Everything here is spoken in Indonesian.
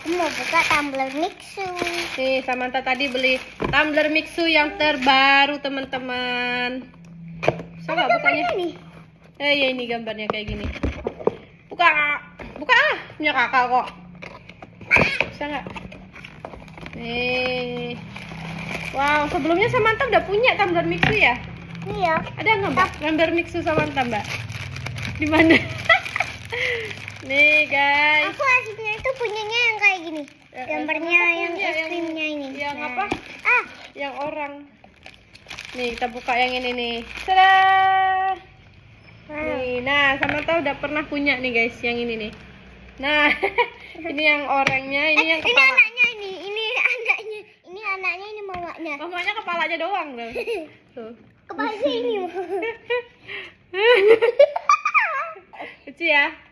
Aku mau buka tumbler Mixu. Nih, Samantha tadi beli tumbler Mixu yang terbaru, teman-teman. Bisa nggak bukanya? Nih. Ya ini gambarnya kayak gini. Buka, buka ah, punya kakak kok. Bisa nggak? Nih, wow, sebelumnya Samantha udah punya tumbler Mixu ya? Iya. Ada nggak Mbak? Tumbler Mixu Samantha Mbak? Di mana? Nih guys. Aku aslinya itu punyanya yang kayak gini. Gambarnya yang es krimnya ini. Yang Nah. apa? Ah, Yang orang. Nih kita buka yang ini nih. Tada! Nih, nah Samantha udah pernah punya nih guys, yang ini nih. Nah, ini yang orangnya, ini yang ini kepala. anaknya ini anaknya, ini anaknya, ini mamanya. Mamanya kepalanya doang loh. Tuh. Kepalanya ini. Lucu ya?